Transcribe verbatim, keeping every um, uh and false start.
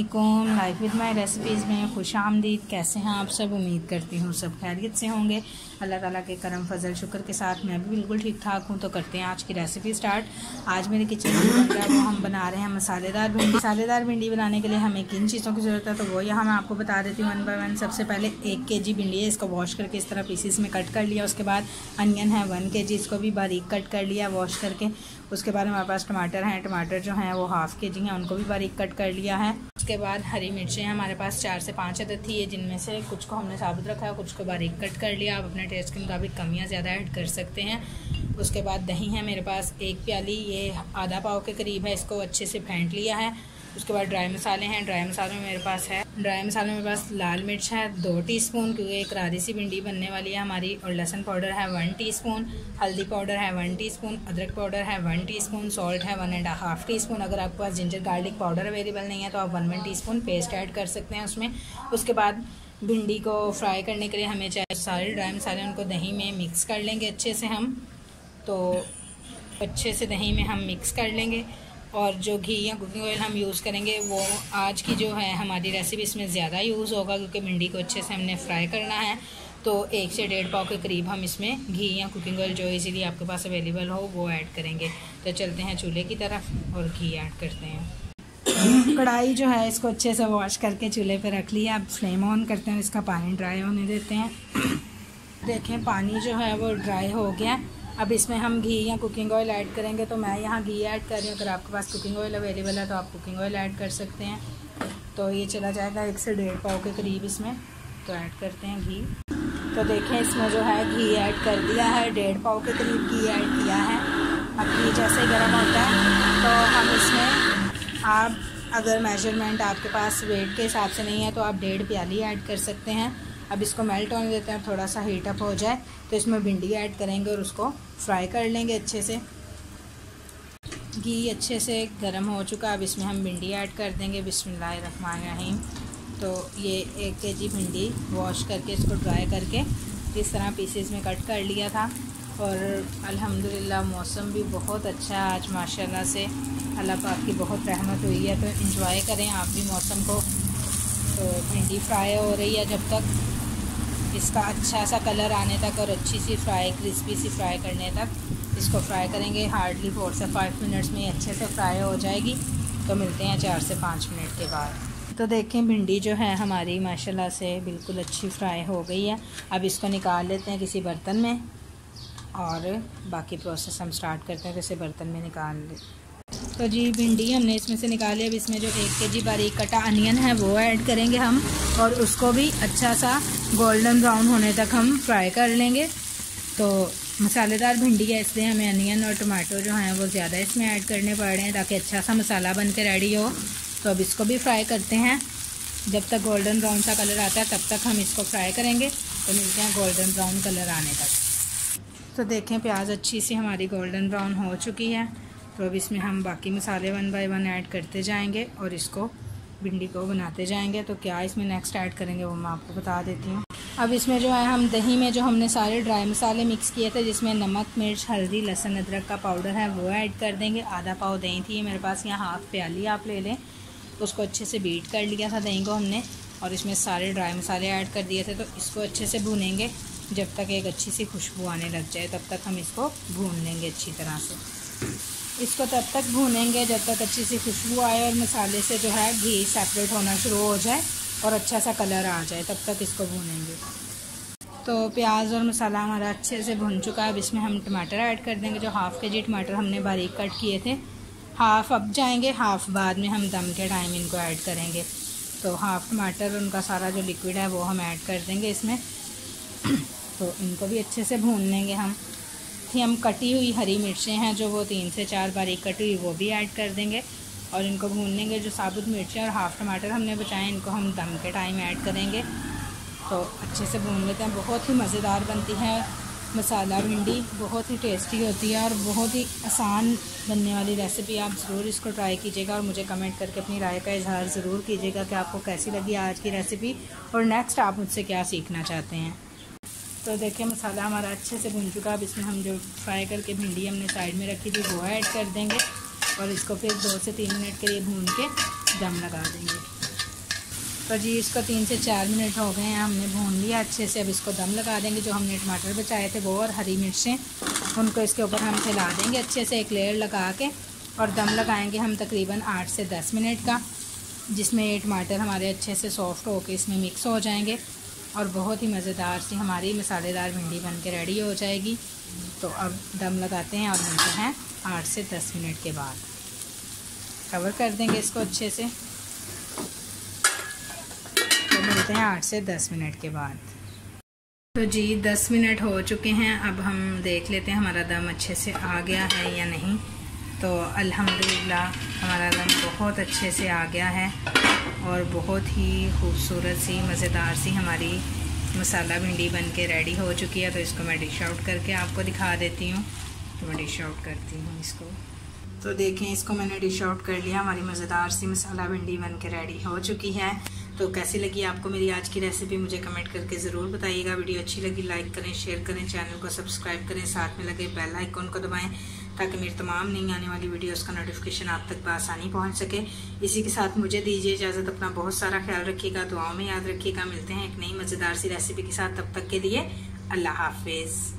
अस्सलामुअलैकुम। Life with my recipes में खुश आमदीद। कैसे हैं आप सब? उम्मीद करती हूँ सब खैरियत से होंगे। अल्लाह ताला के करम फजल शुक्र के साथ मैं भी बिल्कुल ठीक ठाक हूँ। तो करते हैं आज की रेसिपी स्टार्ट। आज मेरे किचन में बन रहा है वो हम बना रहे हैं मसालेदार भिंडी। मसालेदार भिंडी बनाने के लिए हमें किन चीज़ों की ज़रूरत है तो वो यहाँ मैं आपको बता देती हूँ वन बाय वन। सबसे पहले एक के जी भिंडी है, इसको वॉश करके इस तरह पीसीस में कट कर लिया। उसके बाद अनियन है वन के जी, इसको भी बारीक कट कर लिया वॉश करके। उसके बाद हमारे पास टमाटर हैं, टमाटर जो हैं वो हाफ़ के जी हैं, उनको भी बारीक कट कर लिया है। उसके बाद हरी मिर्चें हमारे पास चार से पाँच अदद थी, जिनमें से कुछ को हमने साबुत रखा है, कुछ को बारीक कट कर लिया। आप अपने टेस्ट के मुताबिक कम या ज़्यादा ऐड कर सकते हैं। उसके बाद दही है मेरे पास एक प्याली, ये आधा पाव के करीब है, इसको अच्छे से फेंट लिया है। उसके बाद ड्राई मसाले हैं, ड्राई मसालों में मेरे पास है ड्राई मसालों में मेरे पास लाल मिर्च है दो टीस्पून, क्योंकि एक करारी सी भिंडी बनने वाली है हमारी। और लहसुन पाउडर है वन टीस्पून, हल्दी पाउडर है वन टीस्पून, अदरक पाउडर है वन टीस्पून, सॉल्ट है one and half teaspoon. अगर आपके पास जिंजर गार्लिक पाउडर अवेलेबल नहीं है तो आप one one teaspoon paste add कर सकते हैं उसमें। उसके बाद भिंडी को फ्राई करने के लिए हमें चाहे सारे ड्राई मसाले उनको दही में मिक्स कर लेंगे अच्छे से हम। तो अच्छे से दही में हम मिक्स कर लेंगे। और जो घी या कुकिंग ऑयल हम यूज़ करेंगे वो आज की जो है हमारी रेसिपी इसमें ज़्यादा यूज़ होगा, क्योंकि भिंडी को अच्छे से हमने फ्राई करना है। तो एक से डेढ़ पाव के करीब हम इसमें घी या कुकिंग ऑयल जो इजीली आपके पास अवेलेबल हो वो ऐड करेंगे। तो चलते हैं चूल्हे की तरफ और घी ऐड करते हैं। कढ़ाई जो है इसको अच्छे से वॉश करके चूल्हे पे रख लिया। अब फ्लेम ऑन करते हैं, इसका पानी ड्राई होने देते हैं। देखें पानी जो है वो ड्राई हो गया। अब इसमें हम घी या कुकिंग ऑयल ऐड करेंगे। तो मैं यहाँ घी ऐड कर रही हूँ, अगर आपके पास कुकिंग ऑयल अवेलेबल है तो आप कुकिंग ऑयल ऐड कर सकते हैं। तो ये चला जाएगा एक से डेढ़ पाव के करीब इसमें। तो ऐड करते हैं घी। तो देखें इसमें जो है घी ऐड कर दिया है, डेढ़ पाव के करीब घी ऐड किया है। अब घी जैसे गर्म होता है तो हम इसमें, आप अगर मेजरमेंट आपके पास वेट के हिसाब से नहीं है तो आप डेढ़ प्याली ऐड कर सकते हैं। अब इसको मेल्ट होने देते हैं, थोड़ा सा हीट अप हो जाए तो इसमें भिंडी ऐड करेंगे और उसको फ्राई कर लेंगे अच्छे से। घी अच्छे से गर्म हो चुका, अब इसमें हम भिंडी ऐड कर देंगे। बिस्मिल्लाहिर्रहमानिर्रहीम। तो ये एक के जी भिंडी वॉश करके इसको ड्राई करके इस तरह पीसेस में कट कर लिया था। और अल्हम्दुलिल्लाह मौसम भी बहुत अच्छा है आज माशाल्लाह से, अल्लाह पाक की बहुत रहमत हुई है। तो एंजॉय करें आप भी मौसम को। तो भिंडी फ्राई हो रही है, जब तक इसका अच्छा सा कलर आने तक और अच्छी सी फ्राई क्रिस्पी सी फ्राई करने तक इसको फ्राई करेंगे। हार्डली फोर से फाइव मिनट्स में अच्छे से फ्राई हो जाएगी। तो मिलते हैं चार से पाँच मिनट के बाद। तो देखें भिंडी जो है हमारी माशाल्लाह से बिल्कुल अच्छी फ्राई हो गई है। अब इसको निकाल लेते हैं किसी बर्तन में और बाकी प्रोसेस हम स्टार्ट करते हैं किसी बर्तन में निकाल ले। तो जी भिंडी हमने इसमें से निकाली। अब इसमें जो एक के जी बारीक कटा अनियन है वो ऐड करेंगे हम, और उसको भी अच्छा सा गोल्डन ब्राउन होने तक हम फ्राई कर लेंगे। तो मसालेदार भिंडी है इसलिए हमें अनियन और टमाटो जो हैं वो ज़्यादा इसमें ऐड करने पड़ रहे हैं ताकि अच्छा सा मसाला बन के रेडी हो। तो अब इसको भी फ्राई करते हैं, जब तक गोल्डन ब्राउन सा कलर आता है तब तक हम इसको फ्राई करेंगे। तो मिलते हैं गोल्डन ब्राउन कलर आने तक। तो देखें प्याज अच्छी सी हमारी गोल्डन ब्राउन हो चुकी है। तो अब इसमें हम बाकी मसाले वन बाय वन ऐड करते जाएंगे और इसको भिंडी को बनाते जाएंगे। तो क्या इसमें नेक्स्ट ऐड करेंगे वो मैं आपको बता देती हूँ। अब इसमें जो है हम दही में जो हमने सारे ड्राई मसाले मिक्स किए थे, जिसमें नमक, मिर्च, हल्दी, लहसुन, अदरक का पाउडर है वो ऐड कर देंगे। आधा पाव दही थी मेरे पास, यहाँ हाफ़ प्याली आप ले लें। उसको अच्छे से बीट कर लिया था दही को हमने, और इसमें सारे ड्राई मसाले ऐड कर दिए थे। तो इसको अच्छे से भूनेंगे जब तक एक अच्छी सी खुशबू आने लग जाए, तब तक हम इसको भून लेंगे अच्छी तरह से। इसको तब तक भूनेंगे जब तक अच्छी सी खुशबू आए और मसाले से जो है घी सेपरेट होना शुरू हो जाए और अच्छा सा कलर आ जाए, तब तक इसको भूनेंगे। तो प्याज और मसाला हमारा अच्छे से भुन चुका है। अब इसमें हम टमाटर ऐड कर देंगे। जो हाफ़ के जी टमाटर हमने बारीक कट किए थे, हाफ़ अब जाएंगे, हाफ़ बाद में हम दम के टाइम इनको ऐड करेंगे। तो हाफ़ टमाटर उनका सारा जो लिक्विड है वो हम ऐड कर देंगे इसमें। तो इनको भी अच्छे से भून लेंगे हम। थी हम कटी हुई हरी मिर्चें हैं जो वो तीन से चार बारीक कटी हुई वो भी ऐड कर देंगे और इनको भून लेंगे। जो साबुत मिर्चें और हाफ़ टमाटर हमने बचाए इनको हम दम के टाइम ऐड करेंगे। तो अच्छे से भून लेते हैं। बहुत ही मज़ेदार बनती है मसाला भिंडी, बहुत ही टेस्टी होती है और बहुत ही आसान बनने वाली रेसिपी। आप ज़रूर इसको ट्राई कीजिएगा और मुझे कमेंट करके अपनी राय का इजहार ज़रूर कीजिएगा कि आपको कैसी लगी आज की रेसिपी और नेक्स्ट आप मुझसे क्या सीखना चाहते हैं। तो देखिए मसाला हमारा अच्छे से भुन चुका है। अब इसमें हम जो फ्राई करके भिंडी हमने साइड में रखी थी वो ऐड कर देंगे और इसको फिर दो से तीन मिनट के लिए भून के दम लगा देंगे। तो जी इसको तीन से चार मिनट हो गए हैं, हमने भून लिया अच्छे से। अब इसको दम लगा देंगे। जो हमने टमाटर बचाए थे वो और हरी मिर्चें, उनको इसके ऊपर हम फैला देंगे अच्छे से एक लेयर लगा के, और दम लगाएंगे हम तकरीबन आठ से दस मिनट का, जिसमें ये टमाटर हमारे अच्छे से सॉफ्ट होकर इसमें मिक्स हो जाएंगे और बहुत ही मज़ेदार सी हमारी मसालेदार भिंडी बन के रेडी हो जाएगी। तो अब दम लगाते हैं और मिलते हैं आठ से दस मिनट के बाद। कवर कर देंगे इसको अच्छे से, तो मिलते हैं आठ से दस मिनट के बाद। तो जी दस मिनट हो चुके हैं। अब हम देख लेते हैं हमारा दम अच्छे से आ गया है या नहीं। तो अल्हम्दुलिल्लाह हमारा दम बहुत अच्छे से आ गया है और बहुत ही खूबसूरत सी मज़ेदार सी हमारी मसाला भिंडी बन के रेडी हो चुकी है। तो इसको मैं डिश आउट करके आपको दिखा देती हूँ। तो मैं डिश आउट करती हूँ इसको। तो देखें, इसको मैंने डिश आउट कर लिया। हमारी मज़ेदार सी मसाला भिंडी बन के रेडी हो चुकी है। तो कैसी लगी आपको मेरी आज की रेसिपी मुझे कमेंट करके ज़रूर बताइएगा। वीडियो अच्छी लगी लाइक करें, शेयर करें, चैनल को सब्सक्राइब करें, साथ में लगे बेल आइकन को दबाएं ताकि मेरी तमाम नई आने वाली वीडियोस का नोटिफिकेशन आप तक बआसानी पहुंच सके। इसी के साथ मुझे दीजिए इजाज़त। अपना बहुत सारा ख्याल रखिएगा, दुआओं में याद रखिएगा। मिलते हैं एक नई मज़ेदार सी रेसिपी के साथ। तब तक के लिए अल्लाह हाफिज़।